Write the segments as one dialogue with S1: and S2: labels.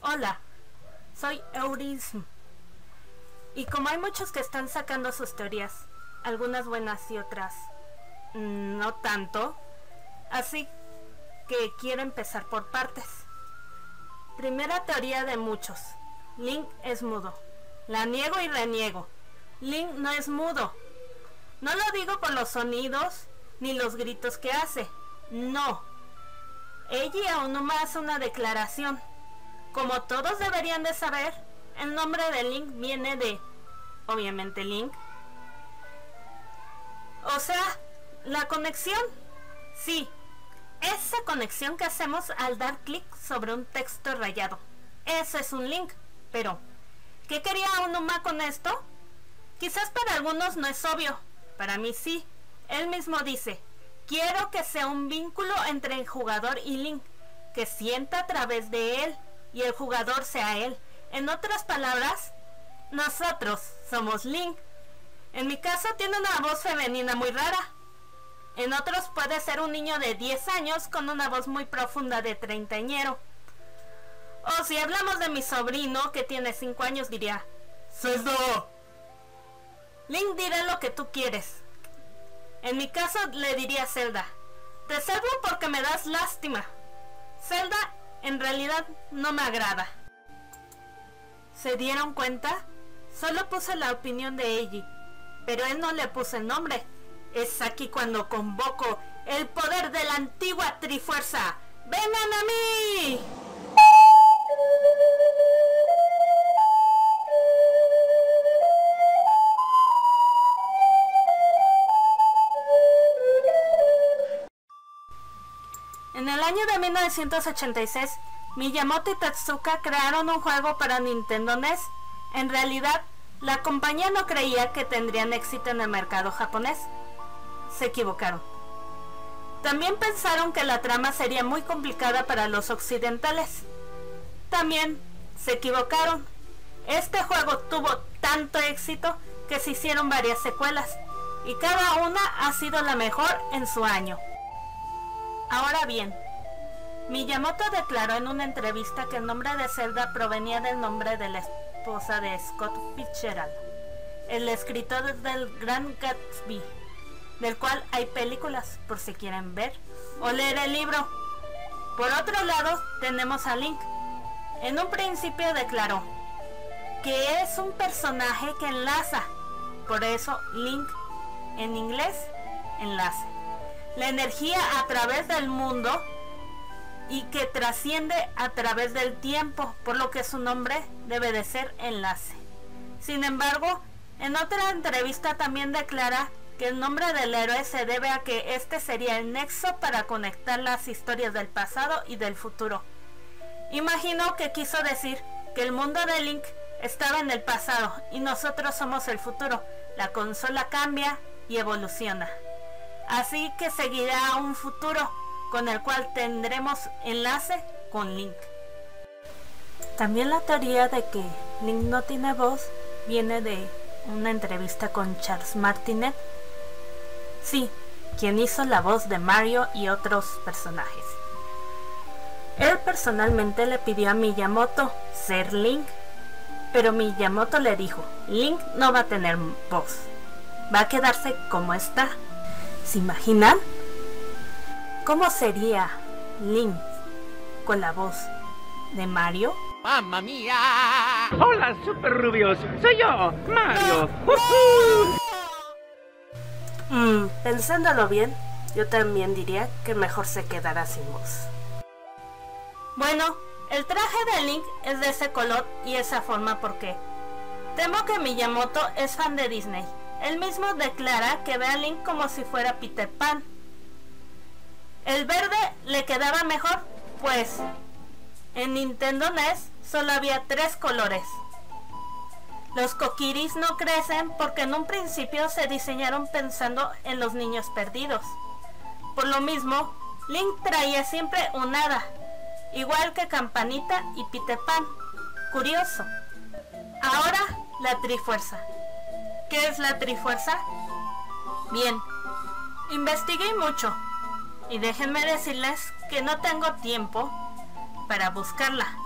S1: Hola, soy Eurism. Y como hay muchos que están sacando sus teorías, algunas buenas y otras no tanto, así que quiero empezar por partes. Primera teoría de muchos: Link es mudo. La niego y reniego. Link no es mudo. No lo digo por los sonidos ni los gritos que hace. No. Eiji Aonuma hace una declaración. Como todos deberían de saber, el nombre de Link viene de, obviamente, Link. O sea, la conexión. Sí, esa conexión que hacemos al dar clic sobre un texto rayado. Eso es un link. Pero, ¿qué quería Aonuma con esto? Quizás para algunos no es obvio. Para mí sí. Él mismo dice: quiero que sea un vínculo entre el jugador y Link, que sienta a través de él y el jugador sea él. En otras palabras, nosotros somos Link. En mi caso tiene una voz femenina muy rara. En otros puede ser un niño de 10 años con una voz muy profunda de treintañero. O si hablamos de mi sobrino que tiene 5 años diría: ¡Zelda! Link dirá lo que tú quieres. En mi caso le diría Zelda: te salvo porque me das lástima. Zelda en realidad no me agrada. ¿Se dieron cuenta? Solo puse la opinión de Eiji, pero él no le puso el nombre. Es aquí cuando convoco el poder de la antigua Trifuerza. ¡Vengan a mí! En el año de 1986, Miyamoto y Tezuka crearon un juego para Nintendo NES. En realidad, la compañía no creía que tendrían éxito en el mercado japonés. Se equivocaron. También pensaron que la trama sería muy complicada para los occidentales. También se equivocaron. Este juego tuvo tanto éxito que se hicieron varias secuelas, y cada una ha sido la mejor en su año. Ahora bien, Miyamoto declaró en una entrevista que el nombre de Zelda provenía del nombre de la esposa de Scott Fitzgerald, el escritor del Gran Gatsby, del cual hay películas por si quieren ver o leer el libro. Por otro lado, tenemos a Link. En un principio declaró que es un personaje que enlaza, por eso Link en inglés, enlace, la energía a través del mundo y que trasciende a través del tiempo, por lo que su nombre debe de ser enlace. Sin embargo, en otra entrevista también declara que el nombre del héroe se debe a que este sería el nexo para conectar las historias del pasado y del futuro. Imagino que quiso decir que el mundo de Link estaba en el pasado y nosotros somos el futuro. La consola cambia y evoluciona. Así que seguirá un futuro con el cual tendremos enlace con Link. También la teoría de que Link no tiene voz viene de una entrevista con Charles Martinet. Sí, quien hizo la voz de Mario y otros personajes. Él personalmente le pidió a Miyamoto ser Link, pero Miyamoto le dijo: Link no va a tener voz, va a quedarse como está. ¿Se imaginan? ¿Cómo sería Link con la voz de Mario?
S2: ¡Mamma mía! ¡Hola, super rubios! ¡Soy yo, Mario!
S1: Pensándolo bien, yo también diría que mejor se quedará sin voz. Bueno, el traje de Link es de ese color y esa forma porque temo que Miyamoto es fan de Disney. Él mismo declara que ve a Link como si fuera Peter Pan. El verde le quedaba mejor, pues en Nintendo NES solo había 3 colores. Los Kokiris no crecen porque en un principio se diseñaron pensando en los niños perdidos. Por lo mismo, Link traía siempre un hada, igual que Campanita y Peter Pan. Curioso. Ahora, la Trifuerza. ¿Qué es la Trifuerza? Bien, investigué mucho y déjenme decirles que no tengo tiempo para buscarla.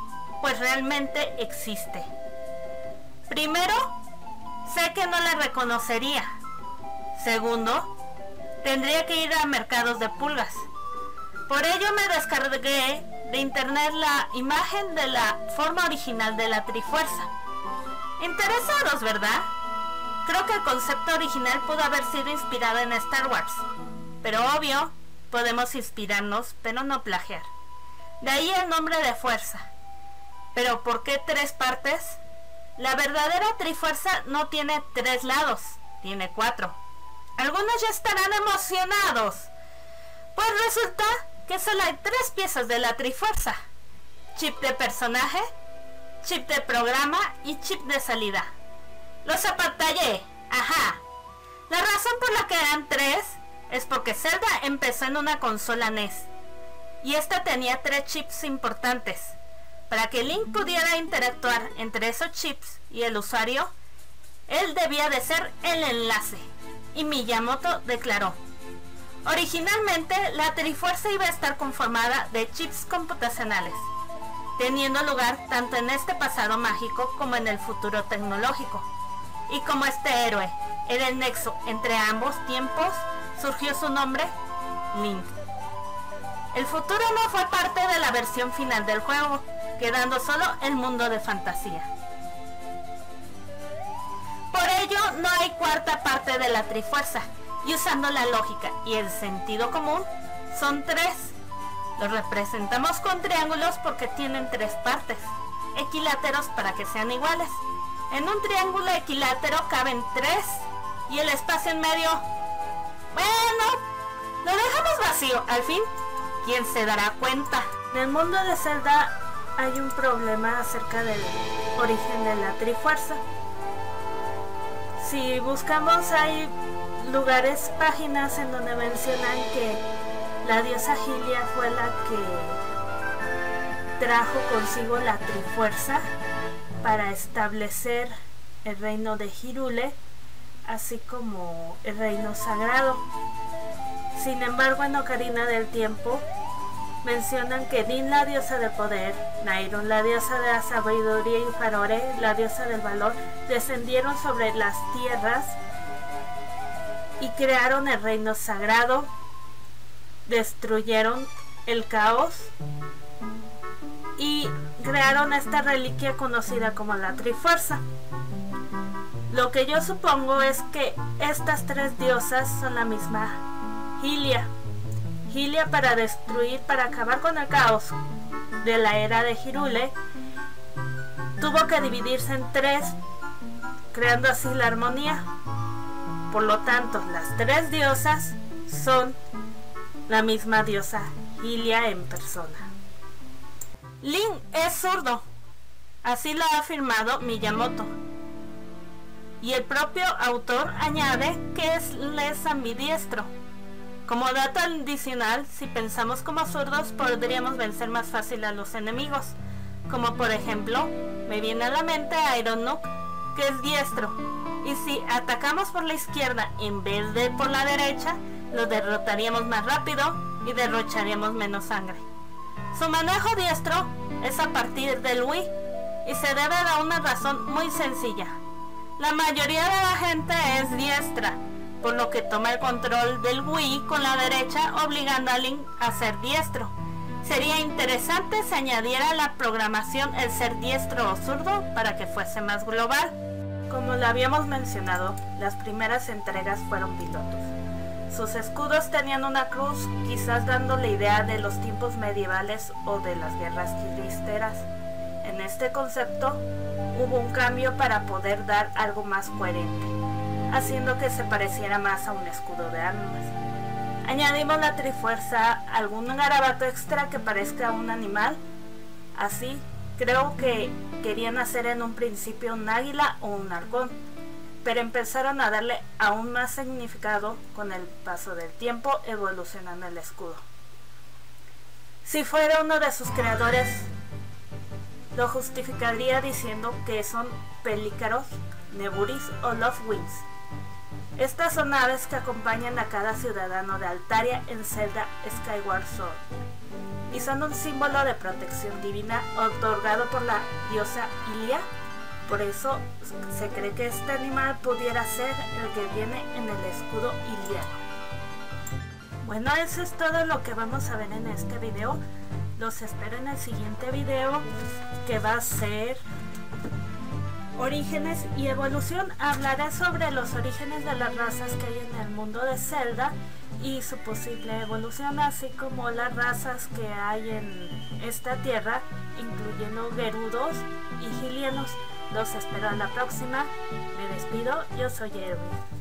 S1: pues realmente existe. Primero, sé que no la reconocería. Segundo, tendría que ir a mercados de pulgas. Por ello me descargué de internet la imagen de la forma original de la Trifuerza. Interesados, ¿verdad? Creo que el concepto original pudo haber sido inspirado en Star Wars. Pero obvio, podemos inspirarnos, pero no plagiar. De ahí el nombre de fuerza. ¿Pero por qué 3 partes? La verdadera Trifuerza no tiene 3 lados, tiene 4. Algunos ya estarán emocionados. Pues resulta que solo hay 3 piezas de la Trifuerza: chip de personaje, chip de programa y chip de salida. Los apantallé, ajá. La razón por la que eran 3 es porque Zelda empezó en una consola NES y esta tenía 3 chips importantes. Para que Link pudiera interactuar entre esos chips y el usuario, él debía de ser el enlace, y Miyamoto declaró: originalmente la Trifuerza iba a estar conformada de chips computacionales, teniendo lugar tanto en este pasado mágico como en el futuro tecnológico. Y como este héroe era el nexo entre ambos tiempos, surgió su nombre, Link. El futuro no fue parte de la versión final del juego, quedando solo el mundo de fantasía. Por ello no hay cuarta parte de la Trifuerza, y usando la lógica y el sentido común, son 3. Los representamos con triángulos porque tienen 3 partes, equiláteros para que sean iguales. En un triángulo equilátero caben 3 y el espacio en medio, bueno, lo dejamos vacío. Al fin, ¿quién se dará cuenta? En el mundo de Zelda hay un problema acerca del origen de la Trifuerza. Si buscamos, hay lugares, páginas en donde mencionan que la diosa Hylia fue la que trajo consigo la Trifuerza para establecer el reino de Hyrule, así como el reino sagrado. Sin embargo, en Ocarina del Tiempo mencionan que Din, la diosa del poder, Nairon, la diosa de la sabiduría, y Farore, la diosa del valor, descendieron sobre las tierras y crearon el reino sagrado, destruyeron el caos y crearon esta reliquia conocida como la Trifuerza. Lo que yo supongo es que estas 3 diosas son la misma Hylia. Hylia, para destruir, para acabar con el caos de la era de Hyrule, tuvo que dividirse en 3, creando así la armonía. Por lo tanto, las 3 diosas son la misma diosa Hylia en persona. Link es zurdo, así lo ha afirmado Miyamoto. Y el propio autor añade que es ambidiestro. Como dato adicional, si pensamos como zurdos, podríamos vencer más fácil a los enemigos. Como por ejemplo, me viene a la mente Iron Nook, que es diestro. Y si atacamos por la izquierda en vez de por la derecha, lo derrotaríamos más rápido y derrocharíamos menos sangre. Su manejo diestro es a partir del Wii y se debe a una razón muy sencilla. La mayoría de la gente es diestra, por lo que toma el control del Wii con la derecha, obligando a Link a ser diestro. Sería interesante si añadiera a la programación el ser diestro o zurdo para que fuese más global. Como lo habíamos mencionado, las primeras entregas fueron pilotos. Sus escudos tenían una cruz, quizás dando la idea de los tiempos medievales o de las guerras cristeras. En este concepto hubo un cambio para poder dar algo más coherente, haciendo que se pareciera más a un escudo de armas. Añadimos la Trifuerza, algún garabato extra que parezca un animal. Así, creo que querían hacer en un principio un águila o un halcón, pero empezaron a darle aún más significado con el paso del tiempo, evolucionando el escudo. Si fuera uno de sus creadores, lo justificaría diciendo que son pelícaros, neburis o lovewings. Estas son aves que acompañan a cada ciudadano de Altaria en Zelda Skyward Sword. y son un símbolo de protección divina otorgado por la diosa Ilia. Por eso se cree que este animal pudiera ser el que viene en el escudo iliano. Bueno, eso es todo lo que vamos a ver en este video. Los espero en el siguiente video, que va a ser Orígenes y Evolución. Hablaré sobre los orígenes de las razas que hay en el mundo de Zelda y su posible evolución, así como las razas que hay en esta tierra, incluyendo gerudos y hylianos. Los espero en la próxima. Me despido, yo soy Erwin.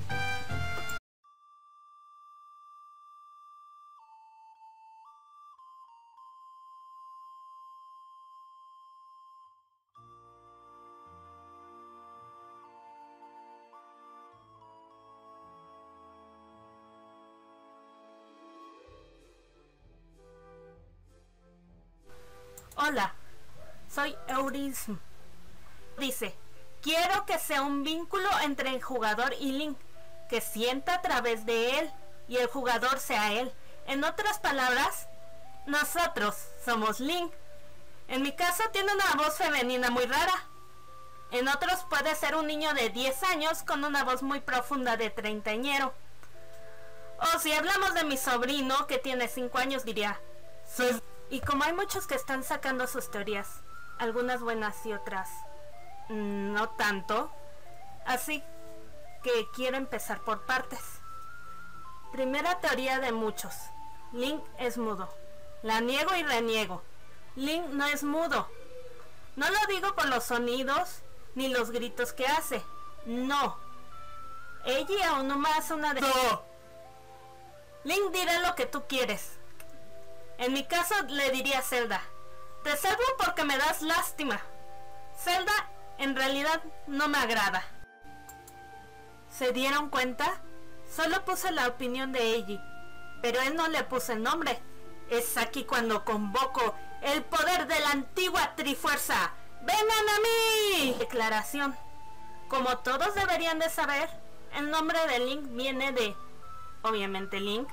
S1: Hola, soy Eurism. Dice, quiero que sea un vínculo entre el jugador y Link, que sienta a través de él y el jugador sea él. En otras palabras, nosotros somos Link. En mi caso tiene una voz femenina muy rara. En otros puede ser un niño de 10 años con una voz muy profunda de treintañero. O si hablamos de mi sobrino que tiene 5 años diría, soy... Y como hay muchos que están sacando sus teorías, algunas buenas y otras no tanto, así que quiero empezar por partes. Primera teoría de muchos: Link es mudo. La niego y reniego. Link no es mudo. No lo digo por los sonidos ni los gritos que hace. No. Eiji Aonuma hace una de... ¡No! Link dirá lo que tú quieres. En mi caso le diría a Zelda, te salvo porque me das lástima. Zelda en realidad no me agrada. ¿Se dieron cuenta? Solo puse la opinión de Eiji, pero él no le puso el nombre. Es aquí cuando convoco el poder de la antigua Trifuerza. ¡Vengan a mí! Declaración. Como todos deberían de saber, el nombre de Link viene de, obviamente, Link.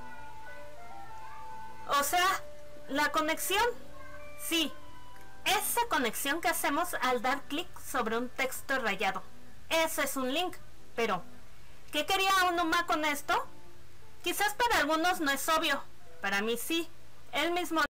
S1: O sea, la conexión, sí, esa conexión que hacemos al dar clic sobre un texto rayado. Eso es un link, pero ¿qué quería Aonuma con esto? Quizás para algunos no es obvio, para mí sí. Él mismo